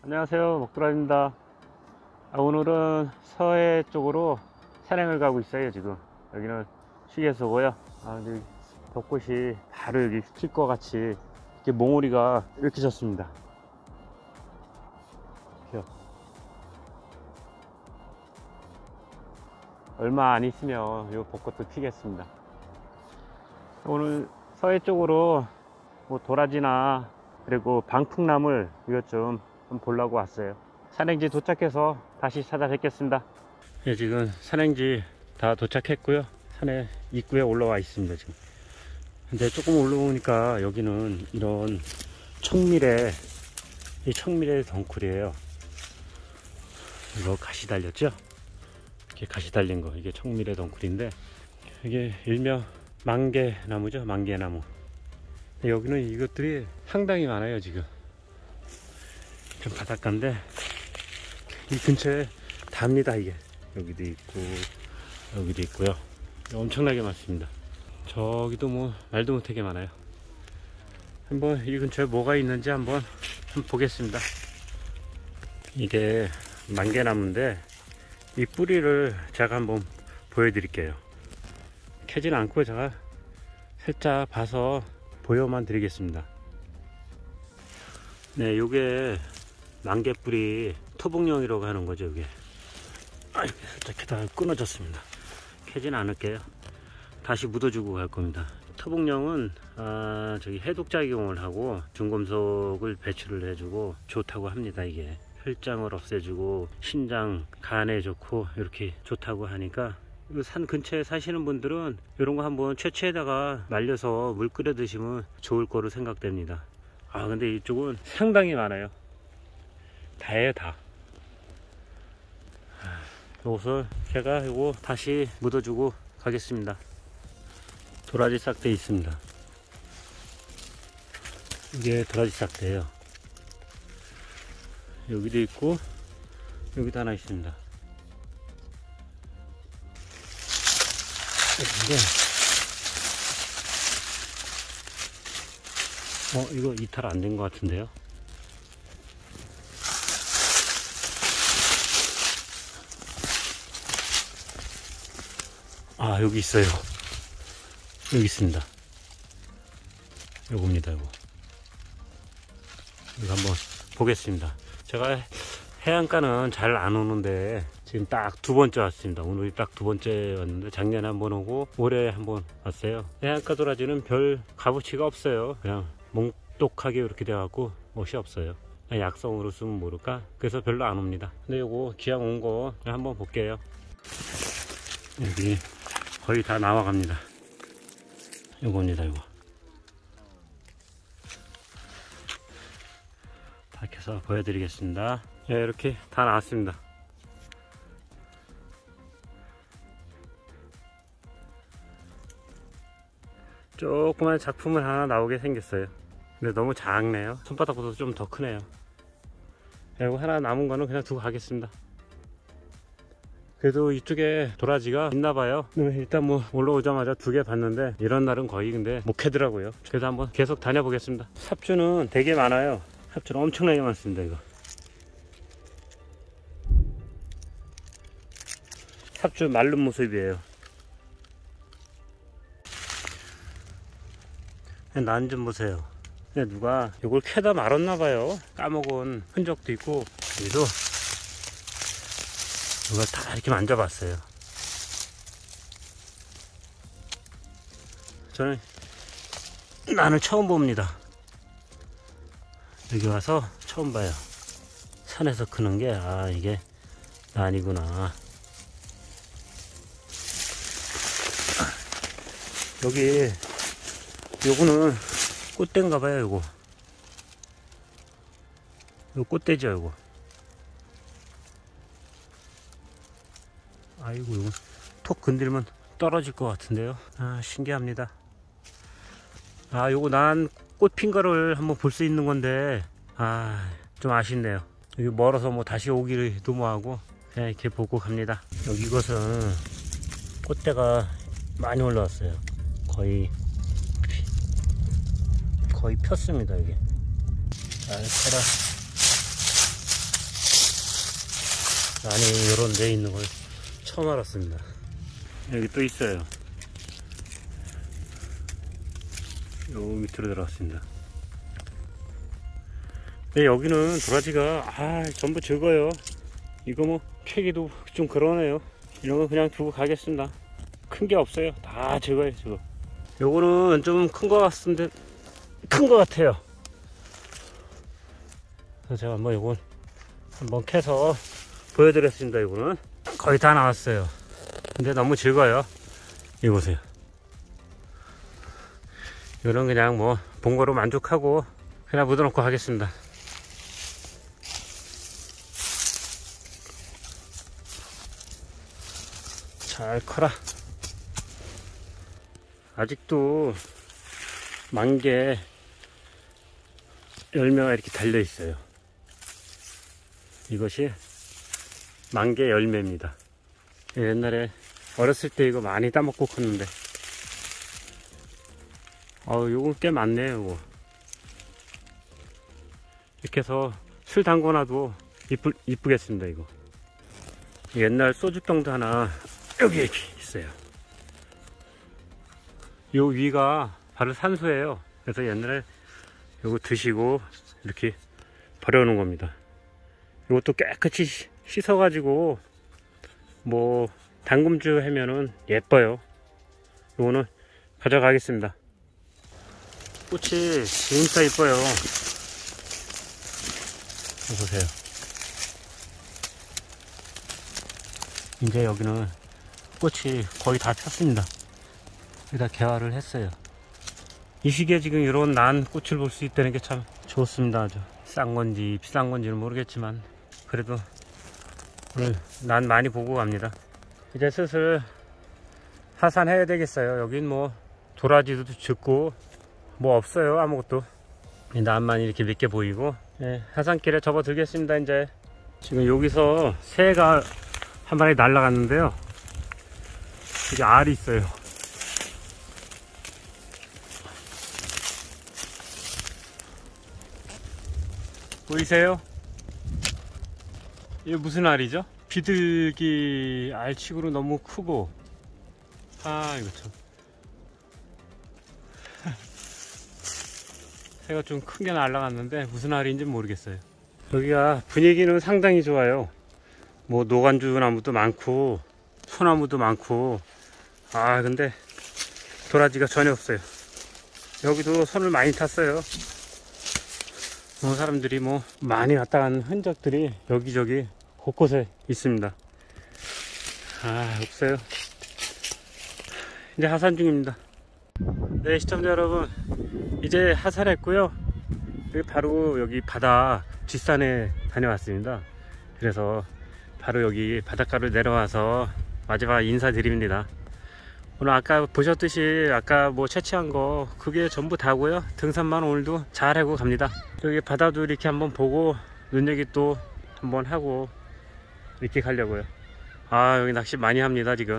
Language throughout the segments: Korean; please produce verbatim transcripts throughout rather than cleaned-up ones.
안녕하세요, 먹두라입니다. 아, 오늘은 서해 쪽으로 산행을 가고 있어요. 지금 여기는 휴게소고요. 아, 근데 벚꽃이 바로 여기 필 것 같이 이렇게 몽우리가 이렇게 졌습니다. 얼마 안 있으면 이 벚꽃도 피겠습니다. 오늘 서해 쪽으로 뭐 도라지나 그리고 방풍나물 이것 좀 보려고 왔어요. 산행지 도착해서 다시 찾아뵙겠습니다. 예, 지금 산행지 다 도착했고요. 산에 입구에 올라와 있습니다. 지금 근데 조금 올라오니까 여기는 이런 청미래, 이 청미래 덩쿨이에요. 이거 가시 달렸죠? 이렇게 가시 달린 거, 이게 청미래 덩쿨인데, 이게 일명 만개나무죠. 만개나무. 여기는 이것들이 상당히 많아요. 지금 좀 바닷가인데 이 근처에 답니다. 이게 여기도 있고 여기도 있고요. 엄청나게 많습니다. 저기도 뭐 말도 못하게 많아요. 한번 이 근처에 뭐가 있는지 한번, 한번 보겠습니다. 이게 만개나무인데 이 뿌리를 제가 한번 보여드릴게요. 캐진 않고 제가 살짝 봐서 보여만 드리겠습니다. 네, 요게 만개뿌리 토복령이라고 하는 거죠. 이게 아, 이렇게 살짝 캐다가 끊어졌습니다. 캐진 않을게요. 다시 묻어주고 갈 겁니다. 토복령은 아, 저기 해독작용을 하고 중금속을 배출을 해주고 좋다고 합니다. 이게 혈장을 없애주고 신장, 간에 좋고 이렇게 좋다고 하니까 산 근처에 사시는 분들은 이런 거 한번 채취에다가 말려서 물 끓여 드시면 좋을 거로 생각됩니다. 아, 근데 이쪽은 상당히 많아요. 다예요, 다. 이것을 제가 이거 다시 묻어주고 가겠습니다. 도라지 싹대 있습니다. 이게 도라지 싹대예요. 여기도 있고 여기도 하나 있습니다. 이게 어 이거 이탈 안 된 것 같은데요. 아, 여기 있어요. 여기 있습니다. 요겁니다. 요거 이거 한번 보겠습니다. 제가 해안가는 잘 안 오는데 지금 딱 두 번째 왔습니다. 오늘이 딱 두 번째 왔는데 작년에 한번 오고 올해 한번 왔어요. 해안가 도라지는 별 값어치가 없어요. 그냥 몽똑하게 이렇게 돼갖고 멋이 없어요. 약성으로 쓰면 모를까? 그래서 별로 안 옵니다. 근데 요거 기왕 온 거 한번 볼게요. 여기 거의 다 나와갑니다. 요겁니다. 요거 밖에서 보여드리겠습니다. 네, 이렇게 다 나왔습니다. 조그만 작품을 하나 나오게 생겼어요. 근데 너무 작네요. 손바닥보다 좀 더 크네요. 이거 하나 남은 거는 그냥 두고 가겠습니다. 그래도 이쪽에 도라지가 있나봐요. 일단 뭐 올라오자마자 두 개 봤는데 이런 날은 거의 근데 못 캐더라고요. 그래서 한번 계속 다녀보겠습니다. 삽주는 되게 많아요. 삽주는 엄청나게 많습니다. 이거 삽주 마른 모습이에요. 난 좀 보세요. 누가 이걸 캐다 말았나봐요. 까먹은 흔적도 있고, 여기도 누가 다 이렇게 만져봤어요. 저는 난을 처음 봅니다. 여기 와서 처음 봐요. 산에서 크는 게, 아, 이게 난이구나. 여기 요거는 꽃대인가 봐요. 요거 요 꽃대죠. 요거 아이고, 이거 톡 건들면 떨어질 것 같은데요. 아, 신기합니다. 아, 요거 난 꽃 핀 거를 한번 볼 수 있는 건데, 아, 좀 아쉽네요. 여기 멀어서 뭐 다시 오기도 뭐하고 그냥 이렇게 보고 갑니다. 여기 이것은 꽃대가 많이 올라왔어요. 거의 거의 폈습니다. 여기 잘 캐라 안에 이런 데 있는 걸 처음 알았습니다. 여기 또 있어요. 요 밑으로 들어갔습니다. 근데 여기는 도라지가 아 전부 적어요. 이거 뭐 캐기도 좀 그러네요. 이런 거 그냥 두고 가겠습니다. 큰 게 없어요. 다 적어요 저거. 요거는 좀 큰 거 같은데 큰 거 같아요. 그래서 제가 한번 요건 한번 캐서 보여드렸습니다. 이거는 거의 다 나왔어요. 근데 너무 적어요. 이거 보세요. 이거는 그냥 뭐 본 거로 만족하고 그냥 묻어놓고 하겠습니다. 잘 커라. 아직도 만개 열매가 이렇게 달려 있어요. 이것이 만개 열매입니다. 옛날에 어렸을 때 이거 많이 따먹고 컸는데, 어우 요거 꽤 많네요. 요거 이렇게 해서 술 담궈놔도 이쁘, 이쁘겠습니다. 이거 옛날 소주병도 하나 여기 이렇게 있어요. 요 위가 바로 산소예요. 그래서 옛날에 요거 드시고 이렇게 버려놓은 겁니다. 요것도 깨끗이 씻어 가지고 뭐 담금주 하면은 예뻐요. 요거는 가져가겠습니다. 꽃이 진짜 이뻐요. 보세요. 이제 여기는 꽃이 거의 다 폈습니다. 여기다 개화를 했어요. 이 시기에 지금 이런 난 꽃을 볼 수 있다는 게 참 좋습니다. 아주 싼 건지 비싼 건지는 모르겠지만 그래도 오늘 난 많이 보고 갑니다. 이제 슬슬 하산해야 되겠어요. 여긴 뭐 도라지도 적고 뭐 없어요. 아무것도 난만 이렇게 몇 개 보이고. 네, 하산길에 접어들겠습니다. 이제 지금 여기서 새가 한 마리 날아갔는데요. 여기 알이 있어요. 보이세요? 이게 무슨 알이죠? 비둘기 알치고는 너무 크고, 아 이거 참 새가 좀 큰 게 날아갔는데 무슨 알인지 모르겠어요. 여기가 분위기는 상당히 좋아요. 뭐 노간주 나무도 많고 소나무도 많고, 아 근데 도라지가 전혀 없어요. 여기도 손을 많이 탔어요. 어, 사람들이 뭐 많이 왔다 간 흔적들이 여기저기 곳곳에 있습니다. 아 없어요. 이제 하산 중입니다. 네, 시청자 여러분, 이제 하산했고요. 여기 바로 여기 바다 뒷산에 다녀왔습니다. 그래서 바로 여기 바닷가로 내려와서 마지막 인사드립니다. 오늘 아까 보셨듯이 아까 뭐 채취한 거 그게 전부 다고요. 등산만 오늘도 잘 하고 갑니다. 여기 바다도 이렇게 한번 보고 눈여기 또 한번 하고 이렇게 가려고요. 아 여기 낚시 많이 합니다. 지금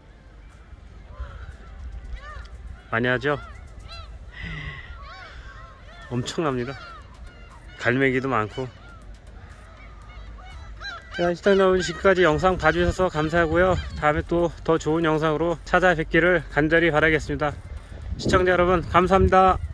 많이 하죠. 엄청납니다. 갈매기도 많고. 자, 시청자 여러분, 지금까지 영상 봐주셔서 감사하고요. 다음에 또 더 좋은 영상으로 찾아뵙기를 간절히 바라겠습니다. 시청자 여러분 감사합니다.